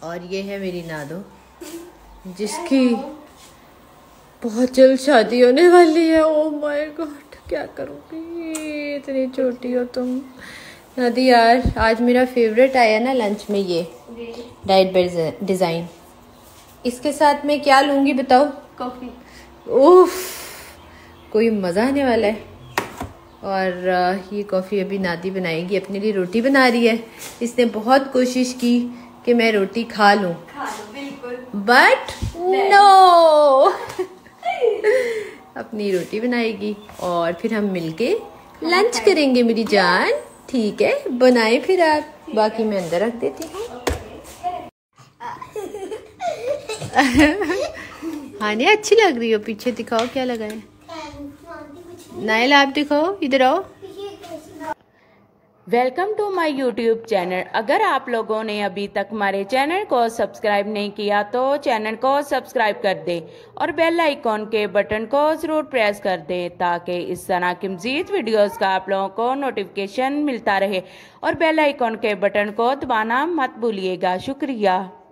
और ये है मेरी नादो, जिसकी बहुत जल्द शादी होने वाली है। ओह माय गॉड, क्या करूँगी, इतनी छोटी हो तुम। नादी यार, आज मेरा फेवरेट आया ना लंच में, ये डाइट डिज़ाइन। इसके साथ मैं क्या लूँगी बताओ? कॉफी। उफ, कोई मज़ा आने वाला है। और ये कॉफ़ी अभी नादी बनाएगी, अपने लिए रोटी बना रही है। इसने बहुत कोशिश की कि मैं रोटी खा लूँ, बट नो अपनी रोटी बनाएगी और फिर हम मिलके लंच करेंगे मेरी जान। ठीक है, बनाए फिर आप, बाकी मैं अंदर रख देती हूँ। हाँ नहीं, अच्छी लग रही हो। पीछे दिखाओ क्या लगा है। नाइल आप दिखाओ, इधर आओ। Welcome to my YouTube channel. अगर आप लोगों ने अभी तक हमारे चैनल को सब्सक्राइब नहीं किया तो चैनल को सब्सक्राइब कर दें और बेल आइकॉन के बटन को ज़रूर प्रेस कर दें, ताकि इस तरह की मज़ीद वीडियोस का आप लोगों को नोटिफिकेशन मिलता रहे। और बेल आइकॉन के बटन को दबाना मत भूलिएगा। शुक्रिया।